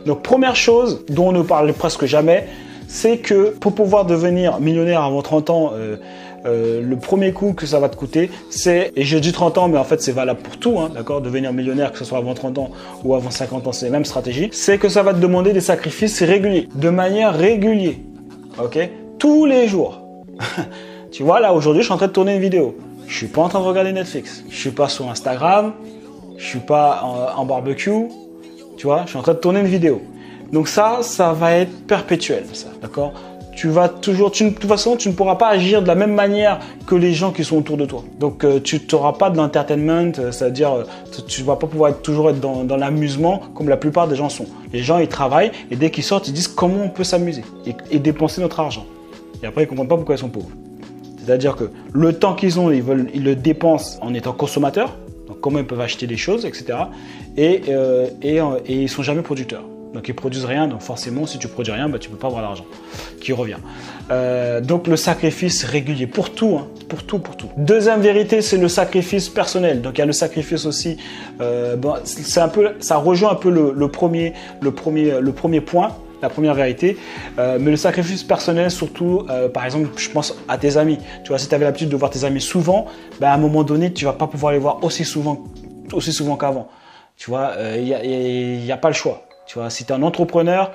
Donc première chose dont on ne parle presque jamais, c'est que pour pouvoir devenir millionnaire avant 30 ans, le premier coup que ça va te coûter, c'est, et je dis 30 ans, mais en fait c'est valable pour tout, hein, d'accord, devenir millionnaire, que ce soit avant 30 ans ou avant 50 ans, c'est la même stratégie, c'est que ça va te demander des sacrifices réguliers, de manière régulière, ok, tous les jours. Tu vois, là aujourd'hui, je suis en train de tourner une vidéo. Je suis pas en train de regarder Netflix. Je suis pas sur Instagram. Je suis pas en barbecue. Tu vois, je suis en train de tourner une vidéo. Donc ça va être perpétuel, ça, d'accord? Tu vas toujours, de toute façon, tu ne pourras pas agir de la même manière que les gens qui sont autour de toi. Donc tu n'auras pas de l'entertainment, c'est-à-dire tu vas pas pouvoir toujours être dans l'amusement comme la plupart des gens sont. Les gens, ils travaillent et dès qu'ils sortent, ils disent comment on peut s'amuser et dépenser notre argent. Et après, ils ne comprennent pas pourquoi ils sont pauvres. C'est-à-dire que le temps qu'ils ont, ils le dépensent en étant consommateurs, donc comment ils peuvent acheter des choses, etc. Et ils ne sont jamais producteurs. Donc ils ne produisent rien, donc forcément, si tu ne produis rien, bah, tu ne peux pas avoir l'argent qui revient. Donc le sacrifice régulier, pour tout, hein, pour tout. Deuxième vérité, c'est le sacrifice personnel. Donc il y a le sacrifice aussi, c'est un peu, ça rejoint un peu le premier point. La première vérité, mais le sacrifice personnel surtout, par exemple, je pense à tes amis. Tu vois, si tu avais l'habitude de voir tes amis souvent, ben à un moment donné, tu vas pas pouvoir les voir aussi souvent qu'avant. Tu vois, il y a pas le choix. Tu vois, si tu es un entrepreneur,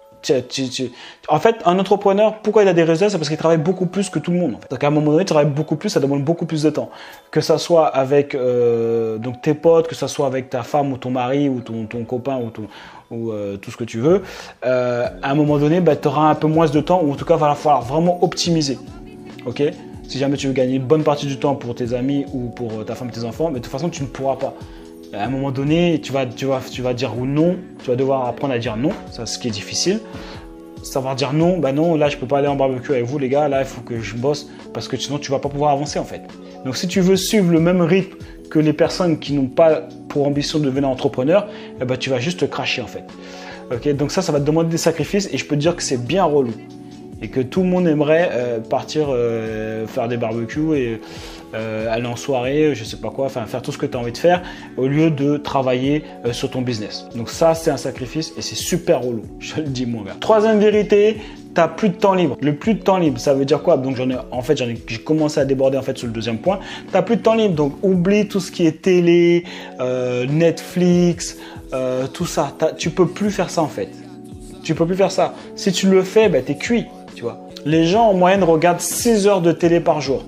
en fait, un entrepreneur, pourquoi il a des résultats, c'est parce qu'il travaille beaucoup plus que tout le monde. En fait. Donc à un moment donné, tu travailles beaucoup plus, ça demande beaucoup plus de temps. Que ça soit avec donc tes potes, que ça soit avec ta femme ou ton mari ou ton copain ou tout ce que tu veux, à un moment donné, bah, tu auras un peu moins de temps, ou en tout cas, il va falloir vraiment optimiser. Ok ? Si jamais tu veux gagner une bonne partie du temps pour tes amis ou pour ta femme et tes enfants, mais de toute façon, tu ne pourras pas. À un moment donné, tu vas dire non, tu vas devoir apprendre à dire non, c'est ce qui est difficile. Savoir dire non, bah non, là je peux pas aller en barbecue avec vous les gars, là il faut que je bosse parce que sinon tu vas pas pouvoir avancer en fait. Donc si tu veux suivre le même rythme que les personnes qui n'ont pas pour ambition de devenir entrepreneur, eh ben, tu vas juste te cracher en fait. Okay, donc ça va te demander des sacrifices et je peux te dire que c'est bien relou. Et que tout le monde aimerait partir faire des barbecues et aller en soirée, je sais pas quoi, enfin faire tout ce que tu as envie de faire au lieu de travailler sur ton business. Donc ça, c'est un sacrifice et c'est super relou, je te le dis mon gars. Troisième vérité, tu n'as plus de temps libre. Le plus de temps libre, ça veut dire quoi? Donc j'ai commencé à déborder en fait sur le deuxième point. Tu n'as plus de temps libre, donc oublie tout ce qui est télé, Netflix, tout ça. Tu peux plus faire ça en fait. Tu peux plus faire ça. Si tu le fais, bah, tu es cuit. Tu vois. Les gens en moyenne regardent 6 heures de télé par jour.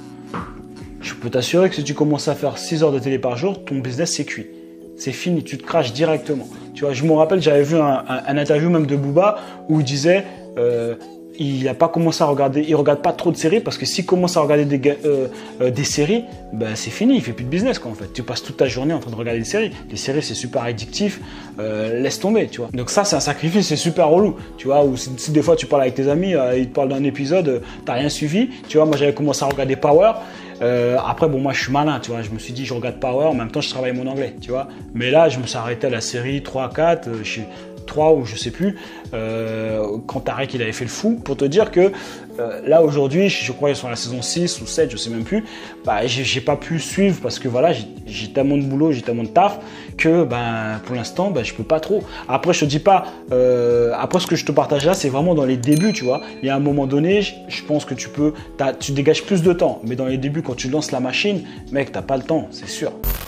Je peux t'assurer que si tu commences à faire 6 heures de télé par jour, ton business c'est cuit. C'est fini, tu te craches directement. Tu vois, je me rappelle, j'avais vu un interview même de Booba où il disait il n'a pas commencé à regarder, il regarde pas trop de séries parce que s'il commence à regarder des séries, ben c'est fini, il fait plus de business quoi en fait. Tu passes toute ta journée en train de regarder des séries. Les séries c'est super addictif, laisse tomber, tu vois. Donc ça c'est un sacrifice, c'est super relou, tu vois. Ou si des fois tu parles avec tes amis, ils te parlent d'un épisode, t'as rien suivi, tu vois. Moi j'avais commencé à regarder Power. Après bon moi je suis malin, tu vois, je me suis dit je regarde Power, en même temps je travaille mon anglais, tu vois. Mais là je me suis arrêté à la série 3-4, je suis 3 ou je sais plus, quand Tarek il avait fait le fou, pour te dire que là aujourd'hui, je crois qu'ils sont à la saison 6 ou 7, je sais même plus, bah, j'ai pas pu suivre parce que voilà, j'ai tellement de boulot, j'ai tellement de taf que ben, pour l'instant, ben, je peux pas trop. Après, je te dis pas, après ce que je te partage là, c'est vraiment dans les débuts, tu vois. Il y a un moment donné, je pense que tu dégages plus de temps, mais dans les débuts, quand tu lances la machine, mec, t'as pas le temps, c'est sûr.